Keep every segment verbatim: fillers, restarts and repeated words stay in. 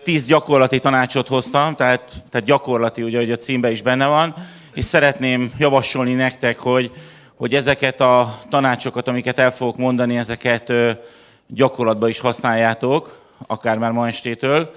Tíz gyakorlati tanácsot hoztam, tehát, tehát gyakorlati, ugye, hogy a címben is benne van, és szeretném javasolni nektek, hogy, hogy ezeket a tanácsokat, amiket el fogok mondani, ezeket gyakorlatban is használjátok, akár már ma estétől.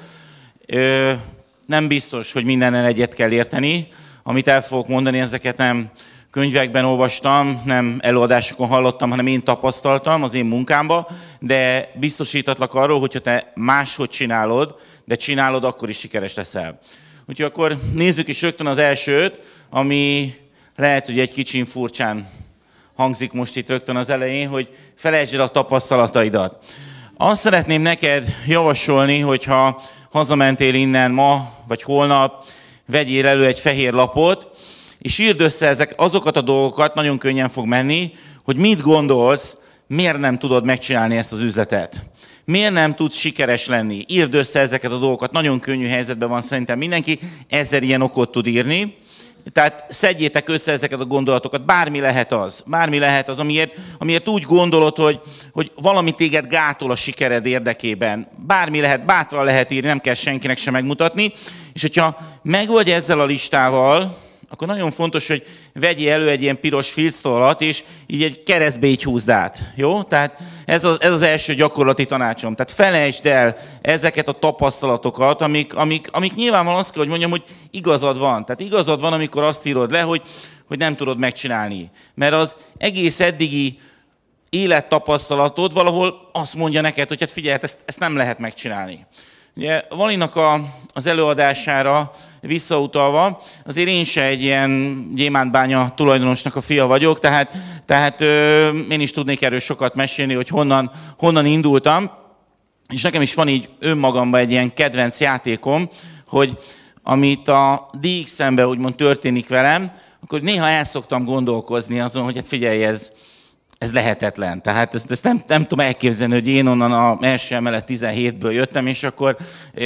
Nem biztos, hogy mindennel egyet kell érteni. Amit el fogok mondani, ezeket nem könyvekben olvastam, nem előadásokon hallottam, hanem én tapasztaltam az én munkámban, de biztosítatlak arról, hogyha te máshogy csinálod, de csinálod, akkor is sikeres leszel. Úgyhogy akkor nézzük is rögtön az elsőt, ami lehet, hogy egy kicsin furcsán hangzik most itt rögtön az elején, hogy felejtsd el a tapasztalataidat. Azt szeretném neked javasolni, hogyha hazamentél innen ma, vagy holnap, vegyél elő egy fehér lapot, és írd össze ezek, azokat a dolgokat, nagyon könnyen fog menni, hogy mit gondolsz, miért nem tudod megcsinálni ezt az üzletet. Miért nem tudsz sikeres lenni? Írd össze ezeket a dolgokat, nagyon könnyű helyzetben van szerintem mindenki, ezer ilyen okot tud írni. Tehát szedjétek össze ezeket a gondolatokat, bármi lehet az, bármi lehet az, amiért, amiért úgy gondolod, hogy, hogy valami téged gátol a sikered érdekében. Bármi lehet, bátran lehet írni, nem kell senkinek sem megmutatni. És hogyha megvagy ezzel a listával, akkor nagyon fontos, hogy vegyél elő egy ilyen piros filctollat, és így egy keresztbe így húzd át. Jó? Tehát ez az, ez az első gyakorlati tanácsom. Tehát felejtsd el ezeket a tapasztalatokat, amik, amik, amik nyilvánvalóan azt kell, hogy mondjam, hogy igazad van. Tehát igazad van, amikor azt írod le, hogy, hogy nem tudod megcsinálni. Mert az egész eddigi élettapasztalatod valahol azt mondja neked, hogy hát figyelj, hát ezt, ezt nem lehet megcsinálni. Ugye Valinak a, az előadására visszautalva, azért én se egy ilyen gyémántbánya tulajdonosnak a fia vagyok, tehát, tehát ö, én is tudnék erről sokat mesélni, hogy honnan, honnan indultam, és nekem is van így önmagamban egy ilyen kedvenc játékom, hogy amit a dé iksz-emben úgymond történik velem, akkor néha el szoktam gondolkozni azon, hogy hát figyelj, ez, ez lehetetlen. Tehát ezt, ezt nem, nem tudom elképzelni, hogy én onnan a első emelet tizenhétből jöttem, és akkor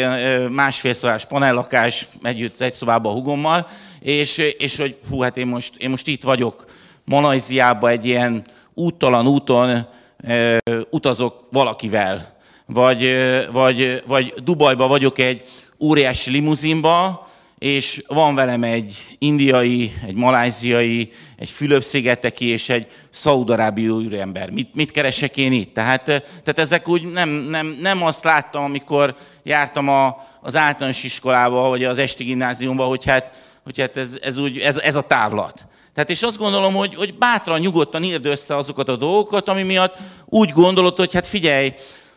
másfél szobás panellakás együtt egy szobában a hugommal, és, és hogy hú, hát én most, én most itt vagyok Malajziában egy ilyen úttalan úton e, utazok valakivel, vagy, vagy, vagy Dubajba vagyok egy óriási limuzinba, és van velem egy indiai, egy malajziai, egy Fülöp-szigeteki és egy szaúd-arábiai úriember. Mit, mit keresek én itt? Tehát, tehát ezek úgy nem, nem, nem azt láttam, amikor jártam a, az általános iskolába, vagy az esti gimnáziumba, hogy hát, hogy hát ez, ez, úgy, ez, ez a távlat. Tehát és azt gondolom, hogy, hogy bátran, nyugodtan írd össze azokat a dolgokat, ami miatt úgy gondolod, hogy hát figyelj,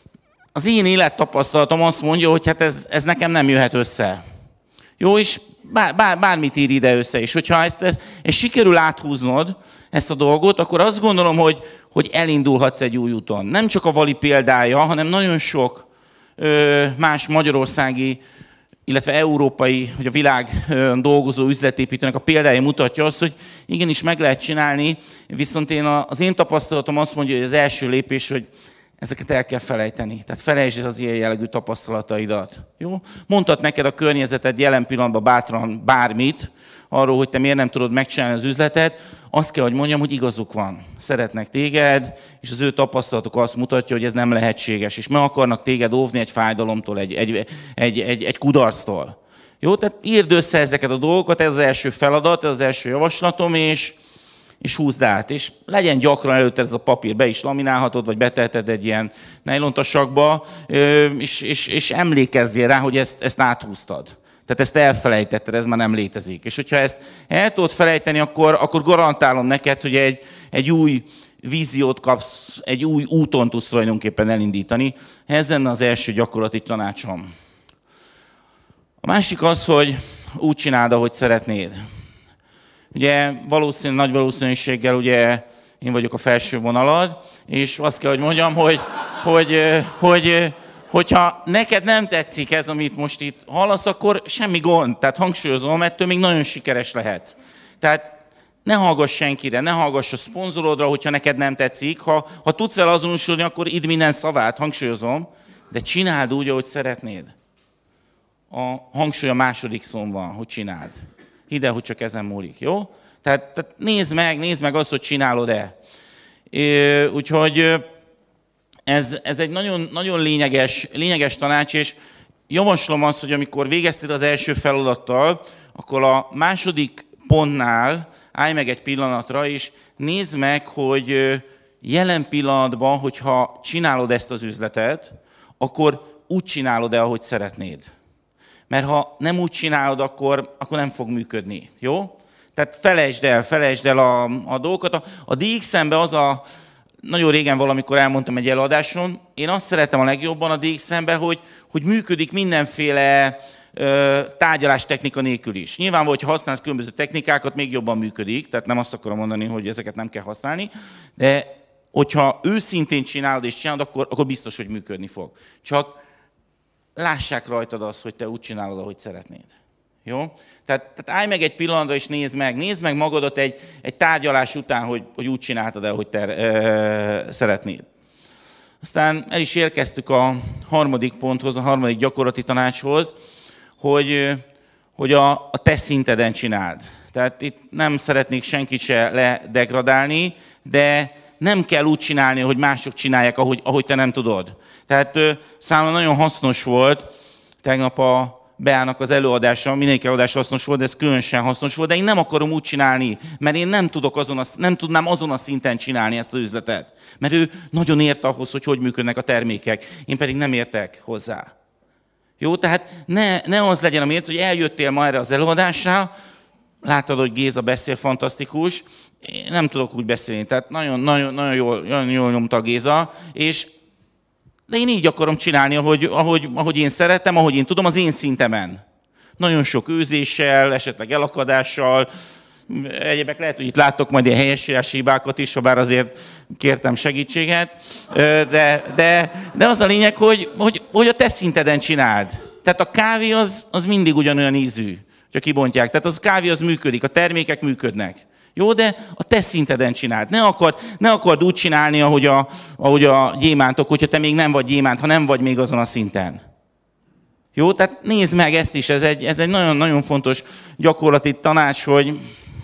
az én élettapasztalatom azt mondja, hogy hát ez, ez nekem nem jöhet össze. Jó, és bár, bár, bármit ír ide össze is. Hogyha ezt, ezt, ezt sikerül áthúznod, ezt a dolgot, akkor azt gondolom, hogy, hogy elindulhatsz egy új úton. Nem csak a Vali példája, hanem nagyon sok ö, más magyarországi, illetve európai, vagy a világ ö, dolgozó üzletépítőnek a példája mutatja azt, hogy igenis meg lehet csinálni, viszont én a, az én tapasztalatom azt mondja, hogy az első lépés, hogy ezeket el kell felejteni. Tehát felejtsd az ilyen jellegű tapasztalataidat. Jó? Mondhat neked a környezeted jelen pillanatban bátran bármit, arról, hogy te miért nem tudod megcsinálni az üzletet, azt kell, hogy mondjam, hogy igazuk van. Szeretnek téged, és az ő tapasztalatuk azt mutatja, hogy ez nem lehetséges, és meg akarnak téged óvni egy fájdalomtól, egy, egy, egy, egy, egy kudarctól. Jó? Tehát írd össze ezeket a dolgokat, ez az első feladat, ez az első javaslatom, és és húzd át, és legyen gyakran előtte ez a papír, be is laminálhatod, vagy beteheted egy ilyen nejlontasakba, és, és, és emlékezzél rá, hogy ezt, ezt áthúztad. Tehát ezt elfelejtetted, ez már nem létezik. És hogyha ezt el tudod felejteni, akkor, akkor garantálom neked, hogy egy, egy új víziót kapsz, egy új úton tudsz tulajdonképpen elindítani. Ez lenne az első gyakorlati tanácsom. A másik az, hogy úgy csináld, ahogy szeretnéd. Ugye valószínű, nagy valószínűséggel ugye én vagyok a felső vonalad, és azt kell, hogy mondjam, hogy, hogy, hogy, hogyha neked nem tetszik ez, amit most itt hallasz, akkor semmi gond. Tehát hangsúlyozom, ettől még nagyon sikeres lehetsz. Tehát ne hallgass senkire, ne hallgass a szponzorodra, hogyha neked nem tetszik. Ha, ha tudsz vele azonosulni, akkor idd minden szavát, hangsúlyozom, de csináld úgy, ahogy szeretnéd. A hangsúly a második szón van, hogy csináld. Hidd el, hogy csak ezen múlik, jó? Tehát, tehát nézd meg, nézd meg azt, hogy csinálod-e. Úgyhogy ez, ez egy nagyon, nagyon lényeges, lényeges tanács, és, javaslom azt, hogy amikor végeztél az első feladattal, akkor a második pontnál állj meg egy pillanatra, és nézd meg, hogy jelen pillanatban, hogyha csinálod ezt az üzletet, akkor úgy csinálod-e, ahogy szeretnéd. Mert ha nem úgy csinálod, akkor, akkor nem fog működni. Jó? Tehát felejtsd el, felejtsd el a, a dolgokat. A, a dé iksz-emben az a, nagyon régen valamikor elmondtam egy előadáson, én azt szeretem a legjobban a dé iksz-emben, hogy, hogy működik mindenféle ö, tárgyalástechnika nélkül is. Nyilván, hogyha használsz különböző technikákat, még jobban működik, tehát nem azt akarom mondani, hogy ezeket nem kell használni, de hogyha őszintén csinálod és csinálod, akkor, akkor biztos, hogy működni fog. Csak lássák rajtad azt, hogy te úgy csinálod, ahogy szeretnéd. Jó? Tehát, tehát állj meg egy pillanatra és nézd meg. Nézd meg magadat egy, egy tárgyalás után, hogy, hogy úgy csináltad el, hogy te e, szeretnéd. Aztán el is érkeztük a harmadik ponthoz, a harmadik gyakorlati tanácshoz, hogy, hogy a, a te szinteden csináld. Tehát itt nem szeretnék senkit se ledegradálni, de nem kell úgy csinálni, hogy mások csinálják, ahogy, ahogy te nem tudod. Tehát számomra nagyon hasznos volt tegnap a Beának az előadása, mindenki előadás hasznos volt, de ez különösen hasznos volt, de én nem akarom úgy csinálni, mert én nem, tudok azon a, nem tudnám azon a szinten csinálni ezt az üzletet. Mert ő nagyon ért ahhoz, hogy hogy működnek a termékek, én pedig nem értek hozzá. Jó, tehát ne, ne az legyen a mérce, hogy eljöttél ma erre az előadásra, láttad, hogy Géza beszél, fantasztikus, én nem tudok úgy beszélni, tehát nagyon, nagyon, nagyon, jól, nagyon jól nyomta a Géza, és de én így akarom csinálni, ahogy, ahogy, ahogy én szeretem, ahogy én tudom, az én szintemen. Nagyon sok őzéssel, esetleg elakadással, egyébek lehet, hogy itt láttok majd ilyen helyesírási hibákat is, ha bár azért kértem segítséget, de, de, de az a lényeg, hogy, hogy, hogy a te szinteden csináld. Tehát a kávé az, az mindig ugyanolyan ízű, ha kibontják. Tehát az kávé az működik, a termékek működnek. Jó, de a te szinteden csináld. Ne akard, ne akard úgy csinálni, ahogy a, ahogy a gyémántok, hogyha te még nem vagy gyémánt, ha nem vagy még azon a szinten. Jó, tehát nézd meg ezt is, ez egy, ez egy nagyon, nagyon fontos gyakorlati tanács, hogy,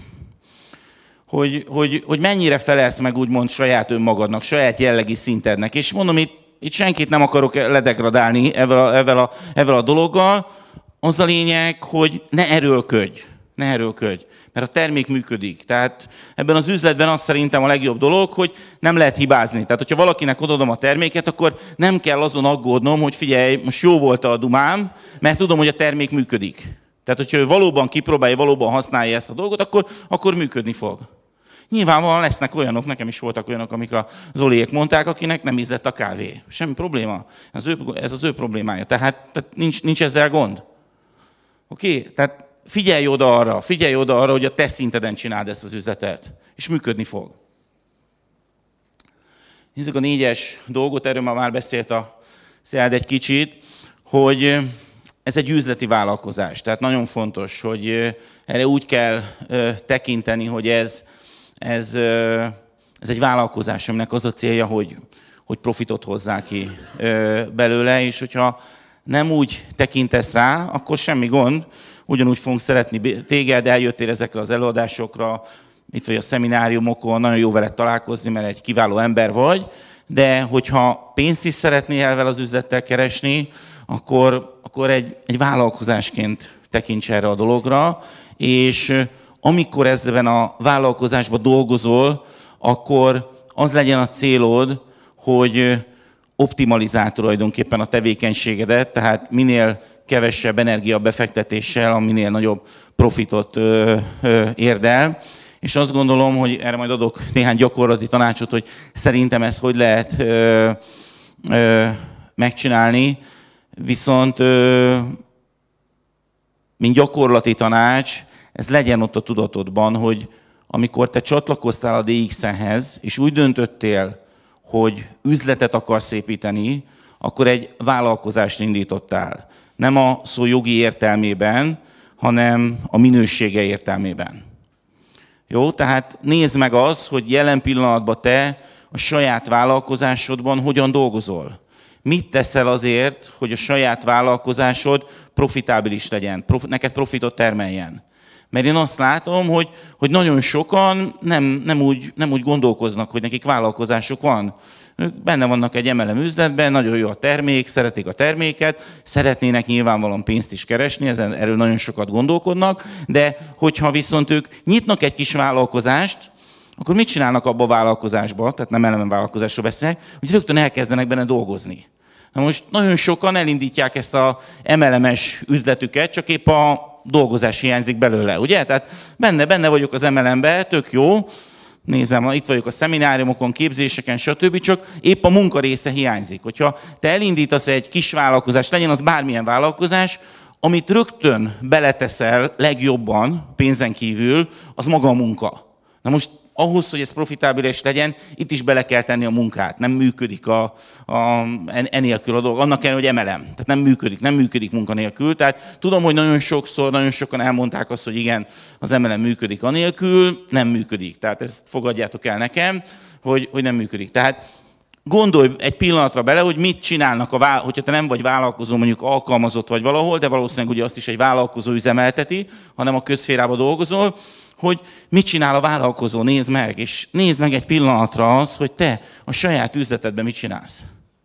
hogy, hogy, hogy mennyire felelsz meg úgymond saját önmagadnak, saját jellegi szintednek. És mondom, itt, itt senkit nem akarok ledegradálni ezzel a, ezzel a, ezzel a dologgal. Az a lényeg, hogy ne erőlködj, ne erőlködj. Mert a termék működik. Tehát ebben az üzletben az szerintem a legjobb dolog, hogy nem lehet hibázni. Tehát, hogyha valakinek odaadom a terméket, akkor nem kell azon aggódnom, hogy figyelj, most jó volt a dumám, mert tudom, hogy a termék működik. Tehát, hogyha ő valóban kipróbálja, valóban használja ezt a dolgot, akkor, akkor működni fog. Nyilvánvalóan lesznek olyanok, nekem is voltak olyanok, amik a Zoliék mondták, akinek nem ízlett a kávé. Semmi probléma. Ez, ő, ez az ő problémája. Tehát, tehát nincs, nincs ezzel gond. Oké? Okay? Tehát figyelj oda arra, figyelj oda arra, hogy a te szinteden csináld ezt az üzletet, és működni fog. Nézzük a négyes dolgot, erről már beszélt a Szilárd egy kicsit, hogy ez egy üzleti vállalkozás. Tehát nagyon fontos, hogy erre úgy kell tekinteni, hogy ez, ez, ez egy vállalkozás, aminek az a célja, hogy, hogy profitot hozzá ki belőle, és hogyha nem úgy tekintesz rá, akkor semmi gond, ugyanúgy fogunk szeretni téged, eljöttél ezekre az előadásokra, itt vagy a szemináriumokon, nagyon jó veled találkozni, mert egy kiváló ember vagy, de hogyha pénzt is szeretnél vele az üzlettel keresni, akkor, akkor egy, egy vállalkozásként tekints erre a dologra, és amikor ezben a vállalkozásban dolgozol, akkor az legyen a célod, hogy optimalizál tulajdonképpen a tevékenységedet, tehát minél kevesebb energiabefektetéssel, a minél nagyobb profitot ö, ö, érd el. És azt gondolom, hogy erre majd adok néhány gyakorlati tanácsot, hogy szerintem ezt hogy lehet ö, ö, megcsinálni. Viszont, ö, mint gyakorlati tanács, ez legyen ott a tudatodban, hogy amikor te csatlakoztál a dé iksz-hez, és úgy döntöttél, hogy üzletet akarsz építeni, akkor egy vállalkozást indítottál. Nem a szó jogi értelmében, hanem a minősége értelmében. Jó, tehát nézd meg az, hogy jelen pillanatban te a saját vállalkozásodban hogyan dolgozol. Mit teszel azért, hogy a saját vállalkozásod profitábilis legyen, neked profitot termeljen. Mert én azt látom, hogy, hogy nagyon sokan nem, nem, úgy, nem úgy gondolkoznak, hogy nekik vállalkozásuk van. Ők benne vannak egy em el em üzletben, nagyon jó a termék, szeretik a terméket, szeretnének nyilvánvalóan pénzt is keresni, ezen, erről nagyon sokat gondolkodnak, de hogyha viszont ők nyitnak egy kis vállalkozást, akkor mit csinálnak abba a vállalkozásba, tehát nem eleme vállalkozásról beszélek, hogy rögtön elkezdenek benne dolgozni. Na most nagyon sokan elindítják ezt a em el em-es üzletüket, csak épp a dolgozás hiányzik belőle, ugye? Tehát benne, benne vagyok az em el em-ben, tök jó, nézem, itt vagyok a szemináriumokon, képzéseken, stb., csak épp a munka része hiányzik. Hogyha te elindítasz egy kis vállalkozást, legyen az bármilyen vállalkozás, amit rögtön beleteszel legjobban, pénzen kívül, az maga a munka. Na most ahhoz, hogy ez profitábilis legyen, itt is bele kell tenni a munkát. Nem működik a, a, enélkül a dolog. Annak ellenére, hogy em el em. Tehát nem működik, nem működik munkanélkül. Tehát tudom, hogy nagyon sokszor, nagyon sokan elmondták azt, hogy igen, az em el em működik anélkül, nem működik. Tehát ezt fogadjátok el nekem, hogy, hogy nem működik. Tehát gondolj egy pillanatra bele, hogy mit csinálnak, a vál... hogyha te nem vagy vállalkozó, mondjuk alkalmazott vagy valahol, de valószínűleg ugye azt is egy vállalkozó üzemelteti, hanem a közszférában dolgozol, hogy mit csinál a vállalkozó, nézd meg, és nézd meg egy pillanatra az, hogy te a saját üzletedben mit csinálsz.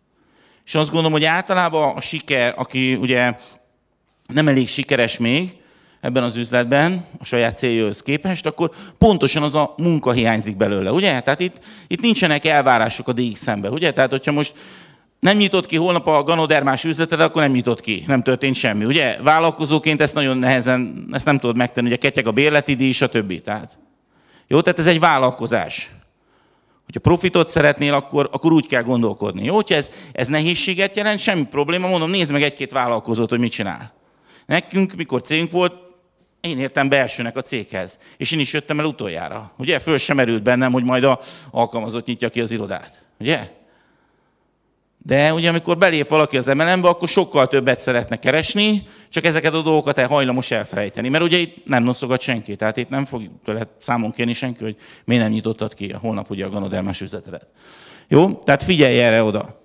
És azt gondolom, hogy általában a siker, aki ugye nem elég sikeres még ebben az üzletben, a saját céljához képest, akkor pontosan az a munka hiányzik belőle, ugye? Tehát itt, itt nincsenek elvárások a dé iksz-ben, ugye? Tehát, hogyha most nem nyitott ki holnap a ganodermás üzleted, akkor nem nyitott ki, nem történt semmi, ugye? Vállalkozóként ezt nagyon nehezen, ezt nem tudod megtenni, ugye ketyeg a bérleti díj, stb. Tehát, jó, tehát ez egy vállalkozás. Hogyha profitot szeretnél, akkor, akkor úgy kell gondolkodni. Jó, hogyha ez, ez nehézséget jelent, semmi probléma, mondom, nézd meg egy-két vállalkozót, hogy mit csinál. Nekünk, mikor cégünk volt, én értem be elsőnek a céghez, és én is jöttem el utoljára. Ugye, föl sem merült bennem, hogy majd a alkalmazott nyitja ki az irodát. Ugye? De ugye amikor belép valaki az em el em-be, akkor sokkal többet szeretne keresni, csak ezeket a dolgokat el hajlamos elfelejteni. Mert ugye itt nem noszogat senki, tehát itt nem fog tőle számon kérni senki, hogy miért nem nyitottad ki a holnap ugye a ganodermás üzletedet. Jó? Tehát figyelj erre oda.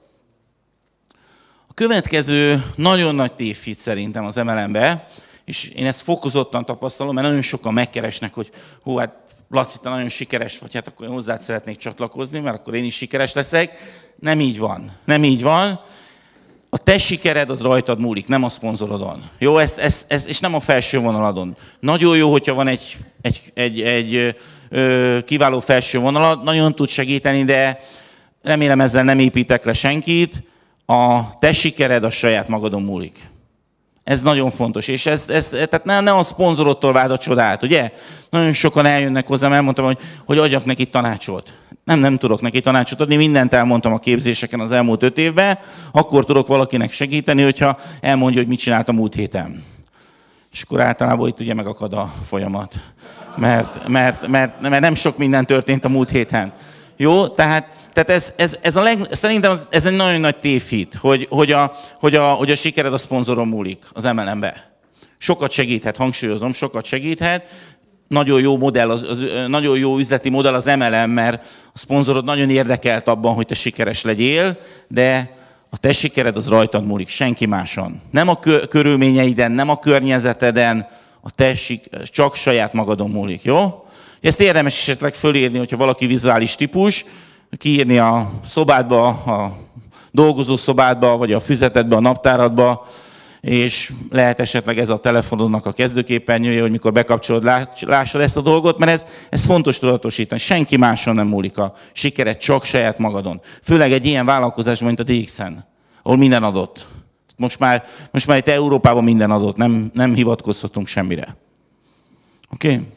A következő nagyon nagy tévhit szerintem az em el em-be, és én ezt fokozottan tapasztalom, mert nagyon sokan megkeresnek, hogy hú, hát Laci, te nagyon sikeres vagy, hát akkor én hozzád szeretnék csatlakozni, mert akkor én is sikeres leszek. Nem így van. Nem így van. A te sikered az rajtad múlik, nem a szponzorodon. Jó, ez, ez, ez, és nem a felső vonaladon. Nagyon jó, hogyha van egy, egy, egy, egy ö, kiváló felső vonalad, nagyon tud segíteni, de remélem ezzel nem építek le senkit. A te sikered a saját magadon múlik. Ez nagyon fontos, és ez, ez tehát ne, ne a szponzorodtól váld a csodát, ugye? Nagyon sokan eljönnek hozzám, elmondtam, hogy, hogy adjak neki tanácsot. Nem, nem tudok neki tanácsot adni, mindent elmondtam a képzéseken az elmúlt öt évben, akkor tudok valakinek segíteni, hogyha elmondja, hogy mit csinált a múlt héten. És akkor általában itt ugye megakad a folyamat, mert, mert, mert, mert nem sok minden történt a múlt héten. Jó, tehát, tehát ez, ez, ez a leg, szerintem ez egy nagyon nagy tévhit, hogy, hogy, a, hogy, a, hogy a sikered a szponzoron múlik az em el em-be. Sokat segíthet, hangsúlyozom, sokat segíthet. Nagyon jó modell, az, az, nagyon jó üzleti modell az em el em, mert a szponzorod nagyon érdekelt abban, hogy te sikeres legyél, de a te sikered az rajtad múlik, senki máson. Nem a körülményeiden, nem a környezeteden, a te sik, csak saját magadon múlik, jó? Ezt érdemes esetleg fölírni, hogyha valaki vizuális típus, kiírni a szobádba, a dolgozó szobádba, vagy a füzetedbe, a naptáradba, és lehet esetleg ez a telefonodnak a kezdőképernyője, hogy mikor bekapcsolod, lássad ezt a dolgot, mert ez, ez fontos tudatosítani. Senki máson nem múlik a sikered, csak saját magadon. Főleg egy ilyen vállalkozásban, mint a dé iksz-en, ahol minden adott. Most már, most már itt Európában minden adott, nem, nem hivatkozhatunk semmire. Oké? Okay?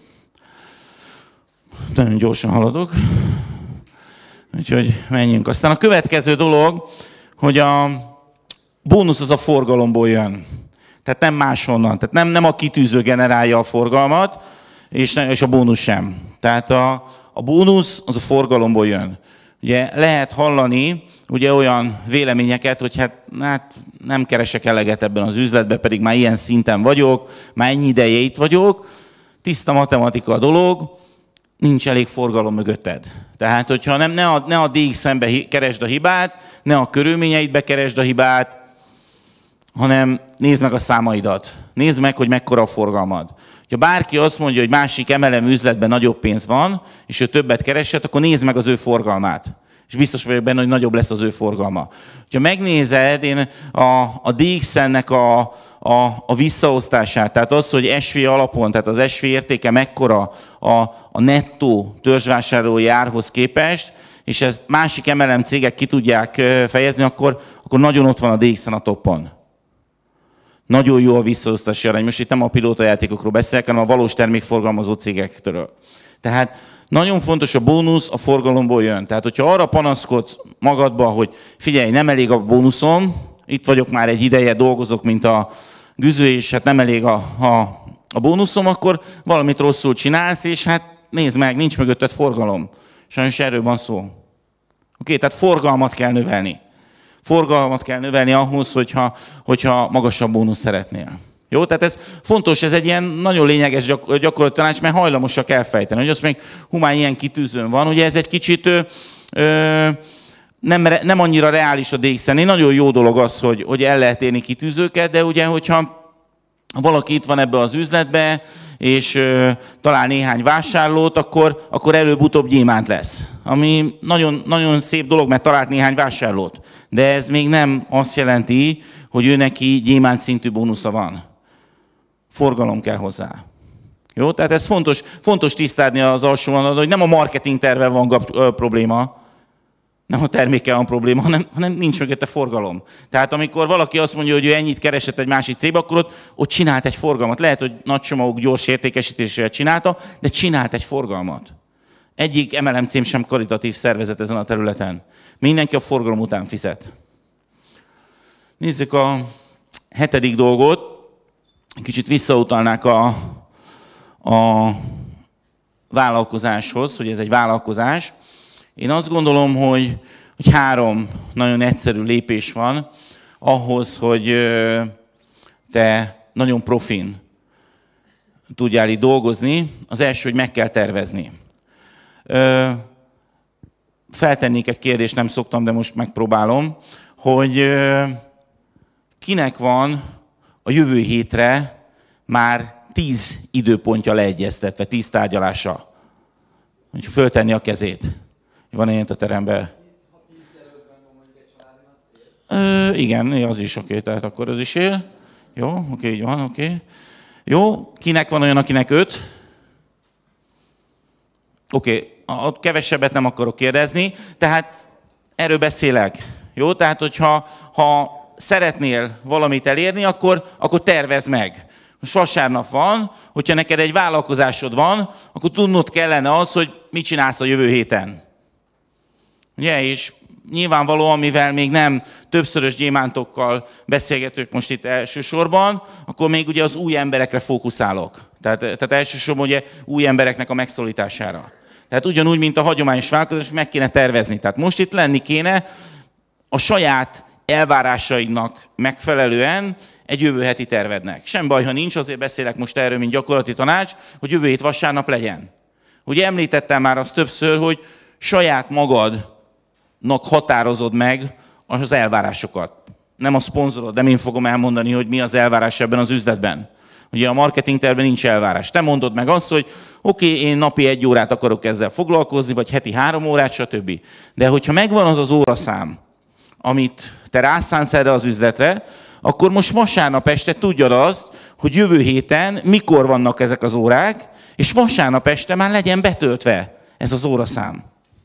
Nagyon gyorsan haladok. Úgyhogy menjünk. Aztán a következő dolog, hogy a bónusz az a forgalomból jön. Tehát nem máshonnan. Tehát nem, nem a kitűző generálja a forgalmat, és, ne, és a bónusz sem. Tehát a, a bónusz az a forgalomból jön. Ugye lehet hallani ugye olyan véleményeket, hogy hát, hát nem keresek eleget ebben az üzletben, pedig már ilyen szinten vagyok, már ennyi ideje itt vagyok. Tiszta matematika a dolog, nincs elég forgalom mögötted. Tehát, hogyha nem, ne a, ne a dé iksz-be keresd a hibát, ne a körülményeidbe keresd a hibát, hanem nézd meg a számaidat. Nézd meg, hogy mekkora a forgalmad. Ha bárki azt mondja, hogy másik em el em üzletben nagyobb pénz van, és ő többet keresett, akkor nézd meg az ő forgalmát. És biztos vagyok benne, hogy nagyobb lesz az ő forgalma. Ha megnézed én a, a dé iksz en-nek a, a, a visszaosztását, tehát az, hogy es vé alapon, tehát az es vé értéke mekkora a, a nettó törzsvásárlói árhoz képest, és ezt másik em el em cégek ki tudják fejezni, akkor, akkor nagyon ott van a dé iksz en a toppon. Nagyon jó a visszaosztási arány. Most itt nem a pilótajátékokról beszélek, hanem a valós termékforgalmazó cégektől. Tehát nagyon fontos, a bónusz a forgalomból jön. Tehát, hogyha arra panaszkodsz magadba, hogy figyelj, nem elég a bónuszom, itt vagyok már egy ideje, dolgozok, mint a Güző, és hát nem elég a, a, a bónuszom, akkor valamit rosszul csinálsz, és hát nézd meg, nincs mögötted forgalom. Sajnos erről van szó. Oké, tehát forgalmat kell növelni. Forgalmat kell növelni ahhoz, hogyha, hogyha magasabb bónusz szeretnél. Jó, tehát ez fontos, ez egy ilyen nagyon lényeges gyakorlati tanács, mert hajlamosak elfejteni, hogy azt még humán ilyen kitűzőn van. Ugye ez egy kicsit ö, ö, nem, nem annyira reális a dé iksz en. Nagyon jó dolog az, hogy, hogy el lehet érni kitűzőket, de ugye, hogyha valaki itt van ebbe az üzletbe, és ö, talál néhány vásárlót, akkor, akkor előbb-utóbb gyémánt lesz. Ami nagyon, nagyon szép dolog, mert talált néhány vásárlót. De ez még nem azt jelenti, hogy ő neki gyémánt szintű bónusza van. Forgalom kell hozzá. Jó? Tehát ez fontos, fontos tisztázni az alsó vonalon, hogy nem a marketing tervvel van gap, ö, probléma, nem a termékkel van probléma, hanem, hanem nincs mögötte forgalom. Tehát amikor valaki azt mondja, hogy ő ennyit keresett egy másik cégbe, akkor ott, ott csinált egy forgalmat. Lehet, hogy nagy csomagok gyors értékesítésével csinálta, de csinált egy forgalmat. Egyik em el em cég sem karitatív szervezet ezen a területen. Mindenki a forgalom után fizet. Nézzük a hetedik dolgot. Kicsit visszautalnák a, a vállalkozáshoz, hogy ez egy vállalkozás. Én azt gondolom, hogy, hogy három nagyon egyszerű lépés van ahhoz, hogy te nagyon profin tudjál itt dolgozni. Az első, hogy meg kell tervezni. Feltennék egy kérdést, nem szoktam, de most megpróbálom, hogy kinek van a jövő hétre már tíz időpontja leegyeztetve, tíz tárgyalása. Hogy föltenni a kezét. Van ilyen a teremben? Ö, igen, az is oké, tehát akkor az is él. Jó, oké, így van, oké. Jó, kinek van olyan, akinek öt? Oké, a kevesebbet nem akarok kérdezni, tehát erről beszélek. Jó, tehát hogyha ha szeretnél valamit elérni, akkor, akkor tervezd meg. Most vasárnap van, hogyha neked egy vállalkozásod van, akkor tudnod kellene az, hogy mit csinálsz a jövő héten. Ugye, és nyilvánvalóan, mivel még nem többszörös gyémántokkal beszélgetők most itt elsősorban, akkor még ugye az új emberekre fókuszálok. Tehát, tehát elsősorban ugye új embereknek a megszólítására. Tehát ugyanúgy, mint a hagyományos vállalkozás, meg kéne tervezni. Tehát most itt lenni kéne a saját elvárásaidnak megfelelően egy jövő heti tervednek. Sem baj, ha nincs, azért beszélek most erről, mint gyakorlati tanács, hogy jövő hét vasárnap legyen. Ugye említettem már azt többször, hogy saját magadnak határozod meg az elvárásokat. Nem a szponzorod, nem én fogom elmondani, hogy mi az elvárás ebben az üzletben. Ugye a marketing tervben nincs elvárás. Te mondod meg azt, hogy oké, okay, én napi egy órát akarok ezzel foglalkozni, vagy heti három órát, stb. De hogyha megvan az az óraszám, amit te rászánsz erre az üzletre, akkor most vasárnap este tudjad azt, hogy jövő héten mikor vannak ezek az órák, és vasárnap este már legyen betöltve ez az óraszám.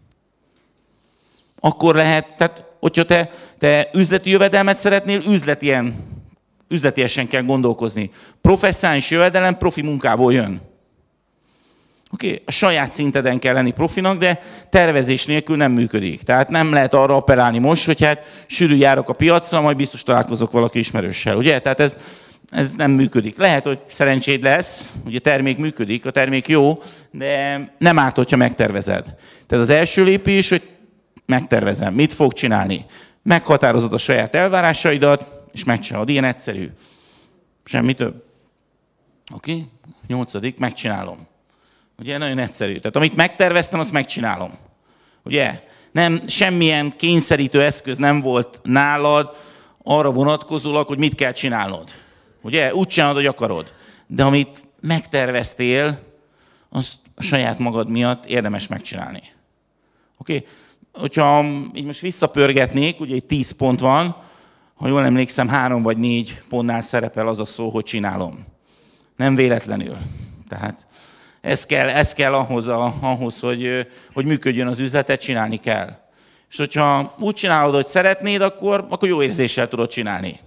Akkor lehet, tehát hogyha te, te üzleti jövedelmet szeretnél, üzletien, üzletiesen kell gondolkozni. Professzionális jövedelem profi munkából jön. Oké, okay. A saját szinteden kell lenni profinak, de tervezés nélkül nem működik. Tehát nem lehet arra appellálni most, hogy hát sűrű járok a piacra, majd biztos találkozok valaki ismerőssel. Ugye? Tehát ez, ez nem működik. Lehet, hogy szerencséd lesz, ugye a termék működik, a termék jó, de nem árt, hogyha megtervezed. Tehát az első lépés, hogy megtervezem, mit fog csinálni. Meghatározod a saját elvárásaidat, és megcsinálod. Ilyen egyszerű. Semmi több. Oké? Okay? Nyolcadik, megcsinálom. Ugye, nagyon egyszerű. Tehát amit megterveztem, azt megcsinálom. Ugye? Nem, semmilyen kényszerítő eszköz nem volt nálad arra vonatkozólag, hogy mit kell csinálnod. Ugye? Úgy csinálod, hogy akarod. De amit megterveztél, azt a saját magad miatt érdemes megcsinálni. Oké? Okay? Hogyha így most visszapörgetnék, ugye itt tíz pont van, ha jól emlékszem, három vagy négy pontnál szerepel az a szó, hogy csinálom. Nem véletlenül. Tehát ez kell, ez kell ahhoz, a, ahhoz hogy, hogy működjön az üzletet, csinálni kell. És hogyha úgy csinálod, hogy szeretnéd, akkor, akkor jó érzéssel tudod csinálni.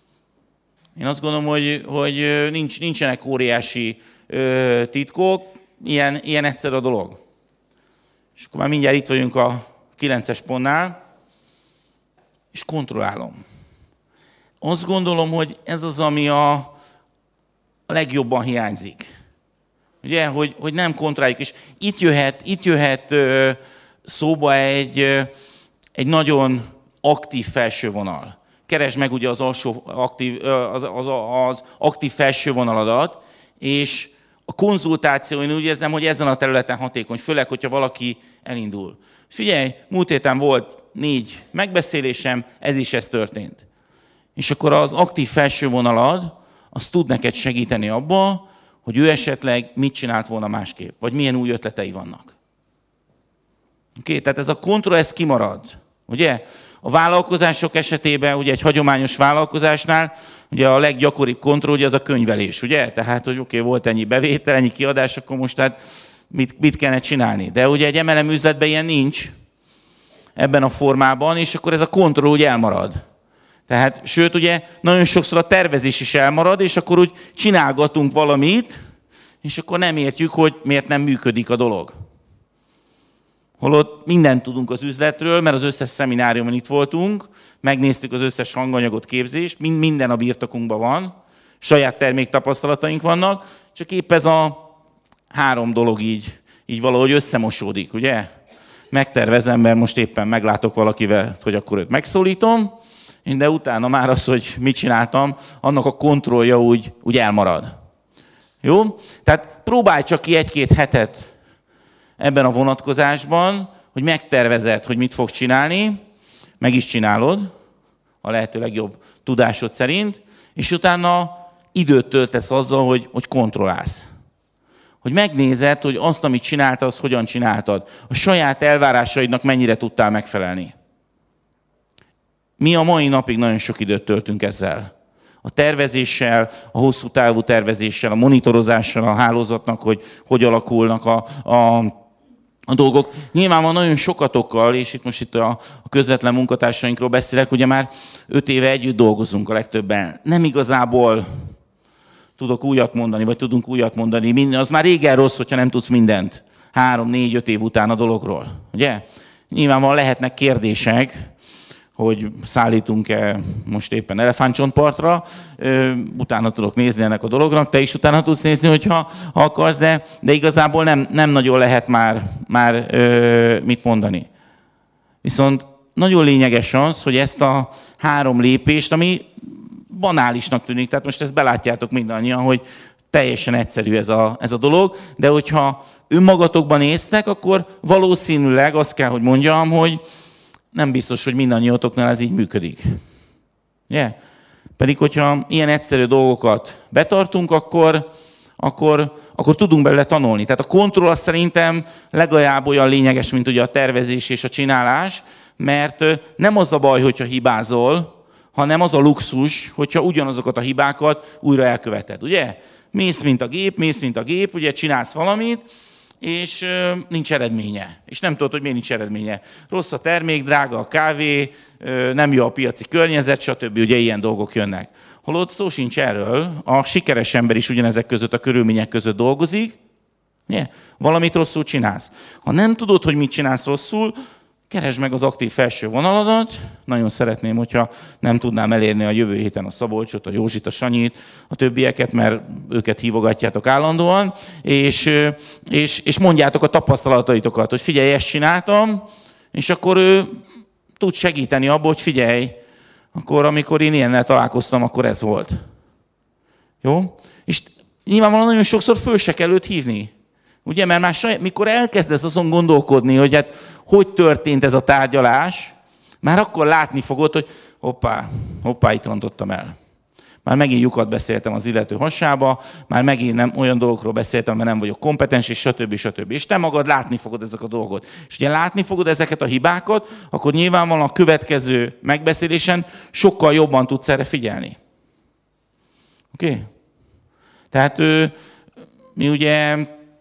Én azt gondolom, hogy, hogy nincs, nincsenek óriási ö, titkok, ilyen, ilyen egyszer a dolog. És akkor már mindjárt itt vagyunk a kilences pontnál, és kontrollálom. Azt gondolom, hogy ez az, ami a, a legjobban hiányzik. Ugye, hogy, hogy nem kontrolláljuk. És itt jöhet, itt jöhet ö, szóba egy, ö, egy nagyon aktív felső vonal. Keresd meg ugye az, alsó aktív, az, az, az aktív felső vonaladat, és a konzultáció, én úgy érzem, hogy ezen a területen hatékony, főleg, hogyha valaki elindul. Figyelj, múlt héten volt négy megbeszélésem, ez is ez történt. És akkor az aktív felső vonalad, az tud neked segíteni abba, hogy ő esetleg mit csinált volna másképp, vagy milyen új ötletei vannak. Oké, tehát ez a kontroll, ez kimarad. Ugye? A vállalkozások esetében, ugye egy hagyományos vállalkozásnál, ugye a leggyakoribb kontroll ugye az a könyvelés, ugye? Tehát, hogy oké, okay, volt ennyi bevétel, ennyi kiadás, akkor most tehát mit, mit kellene csinálni. De ugye egy em el em üzletben ilyen nincs ebben a formában, és akkor ez a kontroll úgy elmarad. Tehát, sőt, ugye nagyon sokszor a tervezés is elmarad, és akkor úgy csinálgatunk valamit, és akkor nem értjük, hogy miért nem működik a dolog. Holott mindent tudunk az üzletről, mert az összes szemináriumon itt voltunk, megnéztük az összes hanganyagot, képzést, mind, minden a birtokunkban van, saját terméktapasztalataink vannak, csak épp ez a három dolog így, így valahogy összemosódik, ugye? Megtervezem, mert most éppen meglátok valakivel, hogy akkor őt megszólítom, de utána már az, hogy mit csináltam, annak a kontrollja úgy, úgy elmarad. Jó? Tehát próbálj csak ki egy-két hetet ebben a vonatkozásban, hogy megtervezed, hogy mit fogsz csinálni, meg is csinálod, a lehető legjobb tudásod szerint, és utána időt töltesz azzal, hogy, hogy kontrollálsz. Hogy megnézed, hogy azt, amit csináltad, azt hogyan csináltad. A saját elvárásaidnak mennyire tudtál megfelelni. Mi a mai napig nagyon sok időt töltünk ezzel. A tervezéssel, a hosszú távú tervezéssel, a monitorozással a hálózatnak, hogy hogy alakulnak a, a, a dolgok. Nyilván van nagyon sokatokkal, és itt most itt a, a közvetlen munkatársainkról beszélek, ugye már öt éve együtt dolgozunk a legtöbben. Nem igazából tudok újat mondani, vagy tudunk újat mondani. Az már régen rossz, hogyha nem tudsz mindent. Három, négy, öt év után a dologról. Ugye? Nyilván lehetnek kérdések, hogy szállítunk-e most éppen elefántcsontpartra, utána tudok nézni ennek a dolognak, te is utána tudsz nézni, hogyha ha akarsz, de, de igazából nem, nem nagyon lehet már, már mit mondani. Viszont nagyon lényeges az, hogy ezt a három lépést, ami banálisnak tűnik, tehát most ezt belátjátok mindannyian, hogy teljesen egyszerű ez a, ez a dolog, de hogyha önmagatokban néztek, akkor valószínűleg azt kell, hogy mondjam, hogy nem biztos, hogy mindannyiatoknál ez így működik. Yeah. Pedig, hogyha ilyen egyszerű dolgokat betartunk, akkor, akkor, akkor tudunk belőle tanulni. Tehát a kontroll az szerintem legalább olyan lényeges, mint ugye a tervezés és a csinálás, mert nem az a baj, hogyha hibázol, hanem az a luxus, hogyha ugyanazokat a hibákat újra elköveted. Ugye? Mész, mint a gép, mész, mint a gép, ugye csinálsz valamit, és nincs eredménye. És nem tudod, hogy miért nincs eredménye. Rossz a termék, drága a kávé, nem jó a piaci környezet, stb. Ugye ilyen dolgok jönnek. Holott szó sincs erről, a sikeres ember is ugyanezek között, a körülmények között dolgozik, ugye? Valamit rosszul csinálsz. Ha nem tudod, hogy mit csinálsz rosszul, keresd meg az aktív felső vonaladat. Nagyon szeretném, hogyha nem tudnám elérni a jövő héten a Szabolcsot, a Józsit, a Sanyit, a többieket, mert őket hívogatjátok állandóan, és, és, és mondjátok a tapasztalataitokat, hogy figyelj, ezt csináltam, és akkor ő tud segíteni abból, hogy figyelj, akkor amikor én ilyennel találkoztam, akkor ez volt. Jó? És nyilvánvalóan nagyon sokszor föl se kell őt hívni. Ugye, mert már saját, mikor elkezdesz azon gondolkodni, hogy hát hogy történt ez a tárgyalás, már akkor látni fogod, hogy hoppá, hoppá, itt rontottam el. Már megint lyukat beszéltem az illető hasába, már megint nem olyan dolgokról beszéltem, mert nem vagyok kompetens, és stb. stb. És te magad látni fogod ezeket a dolgokat. És ugye látni fogod ezeket a hibákat, akkor nyilvánvalóan a következő megbeszélésen sokkal jobban tudsz erre figyelni. Oké? Okay? Tehát mi ugye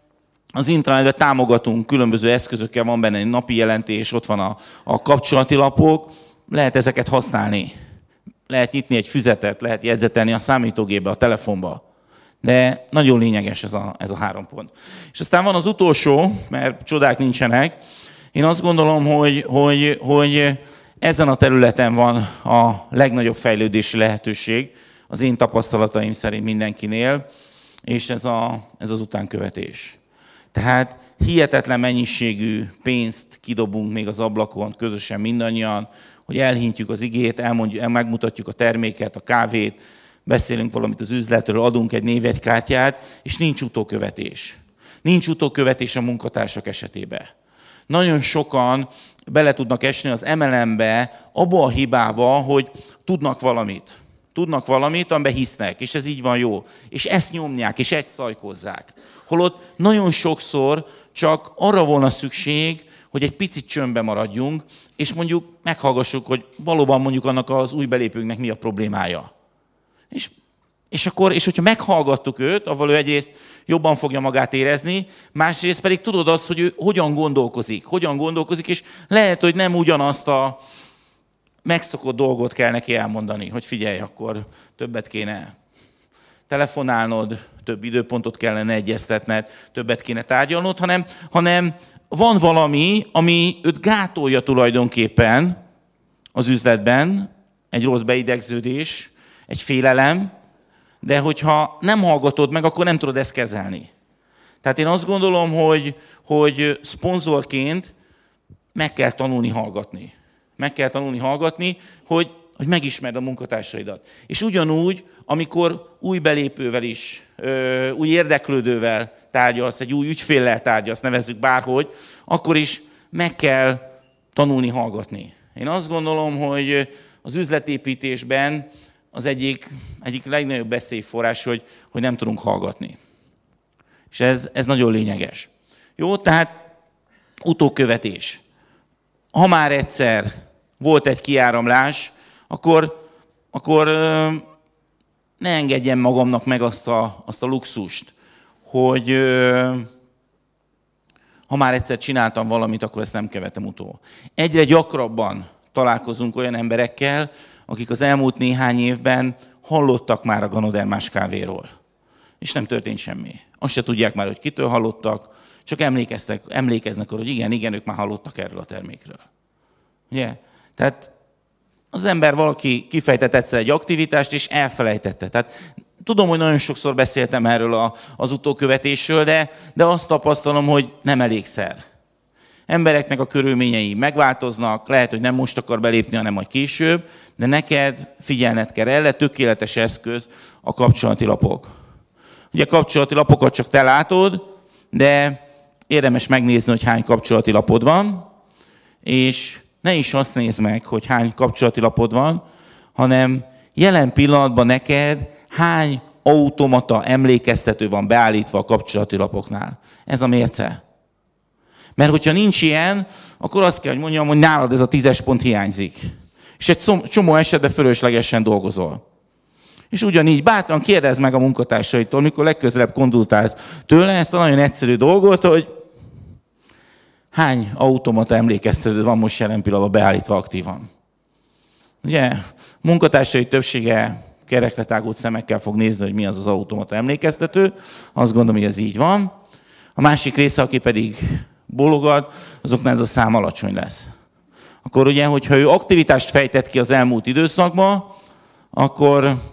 az intranetben támogatunk, különböző eszközökkel, van benne egy napi jelentés, ott van a, a kapcsolati lapok, lehet ezeket használni. Lehet nyitni egy füzetet, lehet jegyzetelni a számítógépbe, a telefonba. De nagyon lényeges ez a, ez a három pont. És aztán van az utolsó, mert csodák nincsenek. Én azt gondolom, hogy, hogy, hogy ezen a területen van a legnagyobb fejlődési lehetőség, az én tapasztalataim szerint mindenkinél, és ez, a, ez az utánkövetés. Tehát hihetetlen mennyiségű pénzt kidobunk még az ablakon, közösen mindannyian, hogy elhintjük az igét, elmondjuk, megmutatjuk a terméket, a kávét, beszélünk valamit az üzletről, adunk egy névjegykártyát, és nincs utókövetés. Nincs utókövetés a munkatársak esetében. Nagyon sokan bele tudnak esni az em el em-be, abba a hibába, hogy tudnak valamit. Tudnak valamit, amiben hisznek, és ez így van jó. És ezt nyomják, és ezt szajkozzák. Holott nagyon sokszor csak arra volna szükség, hogy egy picit csöndbe maradjunk, és mondjuk meghallgassuk, hogy valóban mondjuk annak az új belépőnknek mi a problémája. És, és akkor, és hogyha meghallgattuk őt, avval ő egyrészt jobban fogja magát érezni, másrészt pedig tudod azt, hogy ő hogyan gondolkozik, hogyan gondolkozik, és lehet, hogy nem ugyanazt a megszokott dolgot kell neki elmondani, hogy figyelj, akkor többet kéne telefonálnod, több időpontot kellene egyeztetned, többet kéne tárgyalnod, hanem, hanem van valami, ami őt gátolja tulajdonképpen az üzletben, egy rossz beidegződés, egy félelem, de hogyha nem hallgatod meg, akkor nem tudod ezt kezelni. Tehát én azt gondolom, hogy, hogy szponzorként meg kell tanulni hallgatni. Meg kell tanulni hallgatni, hogy, hogy megismerd a munkatársaidat. És ugyanúgy, amikor új belépővel is, új érdeklődővel tárgyalsz, egy új ügyféllel tárgyalsz, nevezzük bárhogy, akkor is meg kell tanulni hallgatni. Én azt gondolom, hogy az üzletépítésben az egyik, egyik legnagyobb beszélyforrás, hogy, hogy nem tudunk hallgatni. És ez, ez nagyon lényeges. Jó, tehát utókövetés. Ha már egyszer volt egy kiáramlás, akkor, akkor ne engedjem magamnak meg azt a, azt a luxust, hogy ha már egyszer csináltam valamit, akkor ezt nem követem utól. Egyre gyakrabban találkozunk olyan emberekkel, akik az elmúlt néhány évben hallottak már a ganodermás kávéról. És nem történt semmi. Azt se tudják már, hogy kitől hallottak, csak emlékeztek, emlékeznek arra, hogy igen, igen, ők már hallottak erről a termékről. Ugye? Tehát az ember valaki kifejtett egyszer egy aktivitást, és elfelejtette. Tehát tudom, hogy nagyon sokszor beszéltem erről a, az utókövetésről, de, de azt tapasztalom, hogy nem elégszer. Embereknek a körülményei megváltoznak, lehet, hogy nem most akar belépni, hanem majd később, de neked figyelned kell erre, tökéletes eszköz a kapcsolati lapok. Ugye kapcsolati lapokat csak te látod, de érdemes megnézni, hogy hány kapcsolati lapod van, és ne is azt nézd meg, hogy hány kapcsolati lapod van, hanem jelen pillanatban neked hány automata emlékeztető van beállítva a kapcsolati lapoknál. Ez a mérce. Mert hogyha nincs ilyen, akkor azt kell, hogy mondjam, hogy nálad ez a tízes pont hiányzik. És egy csomó esetben fölöslegesen dolgozol. És ugyanígy bátran kérdezd meg a munkatársaitól, mikor legközelebb konzultálsz tőle ezt a nagyon egyszerű dolgot, hogy hány automata emlékeztető van most jelen pillanatban beállítva aktívan. Ugye, munkatársai többsége kerekletágult szemekkel fog nézni, hogy mi az az automata emlékeztető. Azt gondolom, hogy ez így van. A másik része, aki pedig bólogat, azoknál ez a szám alacsony lesz. Akkor ugye, hogyha ő aktivitást fejtett ki az elmúlt időszakban, akkor,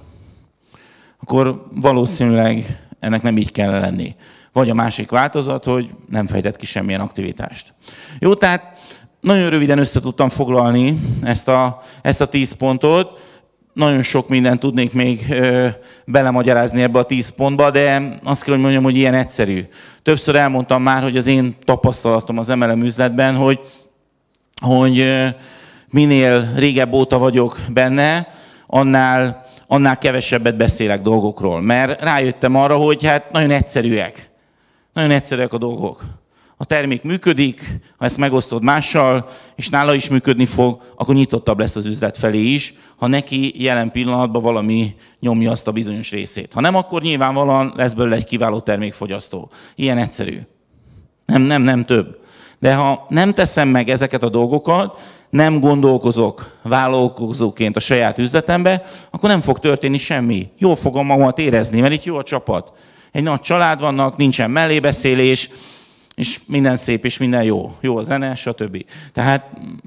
akkor valószínűleg ennek nem így kell lenni. Vagy a másik változat, hogy nem fejtett ki semmilyen aktivitást. Jó, tehát nagyon röviden össze tudtam foglalni ezt a, ezt a tíz pontot. Nagyon sok mindent tudnék még ö, belemagyarázni ebbe a tíz pontba, de azt kell, hogy mondjam, hogy ilyen egyszerű. Többször elmondtam már, hogy az én tapasztalatom az em el em üzletben, hogy, hogy ö, minél régebb óta vagyok benne, annál, annál kevesebbet beszélek dolgokról. Mert rájöttem arra, hogy hát nagyon egyszerűek. Nagyon egyszerűek a dolgok. A termék működik, ha ezt megosztod mással, és nála is működni fog, akkor nyitottabb lesz az üzlet felé is, ha neki jelen pillanatban valami nyomja azt a bizonyos részét. Ha nem, akkor nyilvánvalóan lesz belőle egy kiváló termékfogyasztó. Ilyen egyszerű. Nem, nem, nem több. De ha nem teszem meg ezeket a dolgokat, nem gondolkozok vállalkozóként a saját üzletembe, akkor nem fog történni semmi. Jól fogom magamat érezni, mert itt jó a csapat. Egy nagy család vannak, nincsen mellébeszélés, és minden szép, és minden jó. Jó a zene, stb. Tehát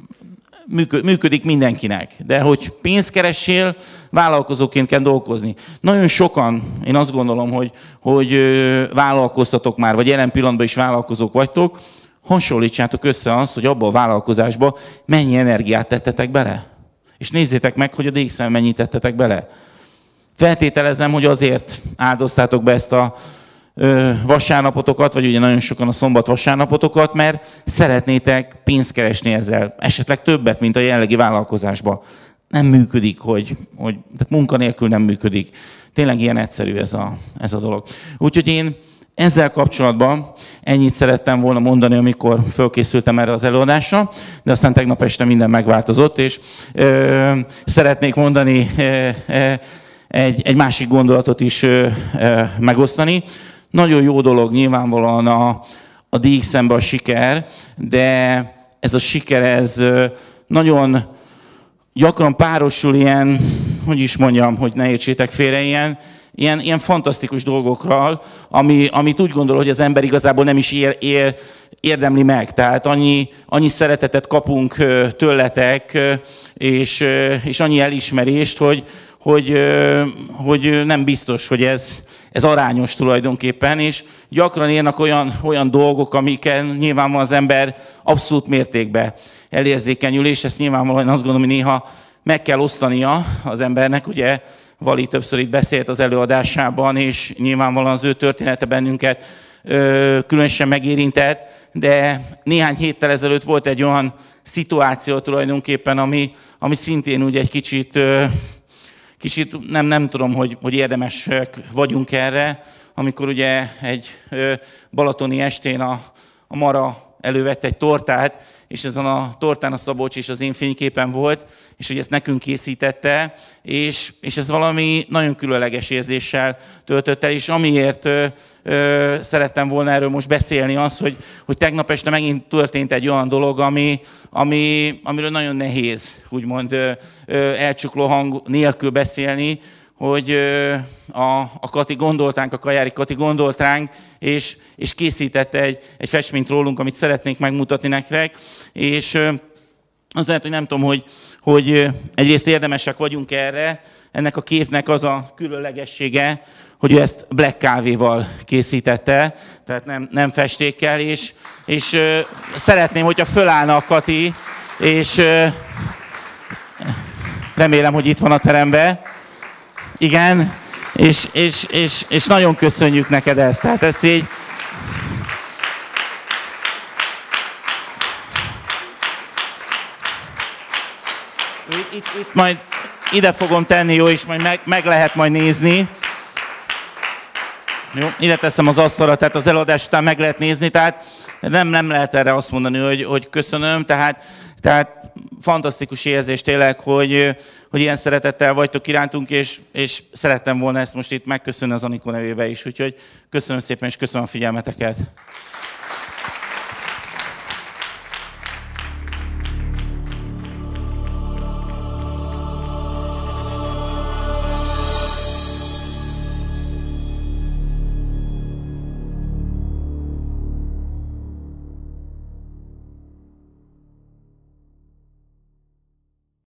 működik mindenkinek. De hogy pénzt keressél, vállalkozóként kell dolgozni. Nagyon sokan, én azt gondolom, hogy, hogy vállalkoztatok már, vagy jelen pillanatban is vállalkozók vagytok, hasonlítsátok össze azt, hogy abba a vállalkozásba mennyi energiát tettetek bele. És nézzétek meg, hogy a dé iksz en mennyit tettetek bele. Feltételezem, hogy azért áldoztátok be ezt a vasárnapotokat, vagy ugye nagyon sokan a szombat vasárnapotokat, mert szeretnétek pénzt keresni ezzel, esetleg többet, mint a jelenlegi vállalkozásban. Nem működik, hogy, hogy tehát munkanélkül nem működik. Tényleg ilyen egyszerű ez a, ez a dolog. Úgyhogy én ezzel kapcsolatban ennyit szerettem volna mondani, amikor fölkészültem erre az előadásra, de aztán tegnap este minden megváltozott, és ö, szeretnék mondani ö, ö, egy, egy másik gondolatot is ö, ö, megosztani. Nagyon jó dolog nyilvánvalóan a, a dé iksz en-ben a siker, de ez a siker, ez nagyon gyakran párosul ilyen, hogy is mondjam, hogy ne értsétek félre, ilyen, ilyen, ilyen fantasztikus dolgokról, ami, amit úgy gondol, hogy az ember igazából nem is ér, ér, érdemli meg. Tehát annyi, annyi szeretetet kapunk tőletek, és, és annyi elismerést, hogy, hogy, hogy nem biztos, hogy ez, ez arányos tulajdonképpen, és gyakran érnek olyan, olyan dolgok, amiken nyilvánvalóan az ember abszolút mértékben elérzékenyül, és ezt nyilvánvalóan azt gondolom, hogy néha meg kell osztania az embernek, ugye Vali többször itt beszélt az előadásában, és nyilvánvalóan az ő története bennünket ö, különösen megérintett, de néhány héttel ezelőtt volt egy olyan szituáció tulajdonképpen, ami, ami szintén úgy egy kicsit, ö, kicsit nem, nem tudom, hogy, hogy érdemesek vagyunk erre, amikor ugye egy ö, balatoni estén a, a Mara elővett egy tortát, és ezen a tortán a Szabolcs és az én fényképen volt, és hogy ezt nekünk készítette, és, és ez valami nagyon különleges érzéssel töltött el, és amiért ö, ö, szerettem volna erről most beszélni az, hogy, hogy tegnap este megint történt egy olyan dolog, ami, ami, amiről nagyon nehéz, úgymond ö, ö, elcsukló hang nélkül beszélni, hogy a, a Kati gondoltánk, a Kajári Kati gondolt ránk, és, és készítette egy, egy festményt rólunk, amit szeretnék megmutatni nektek. És az lehet, hogy nem tudom, hogy, hogy egyrészt érdemesek vagyunk erre, ennek a képnek az a különlegessége, hogy ő ezt black kávéval készítette, tehát nem, nem festékkel, és, és szeretném, hogyha fölállna a Kati, és remélem, hogy itt van a teremben. Igen, és, és, és, és nagyon köszönjük neked ezt. Tehát ezt így... Itt, itt, itt majd ide fogom tenni, jó, és majd meg, meg lehet majd nézni. Jó, ide teszem az asztalra, tehát az előadás után meg lehet nézni, tehát nem, nem lehet erre azt mondani, hogy, hogy köszönöm, tehát, tehát fantasztikus érzés tényleg, hogy, hogy ilyen szeretettel vagytok irántunk, és, és szerettem volna ezt most itt megköszönni az Anikó nevébe is. Úgyhogy köszönöm szépen, és köszönöm a figyelmeteket.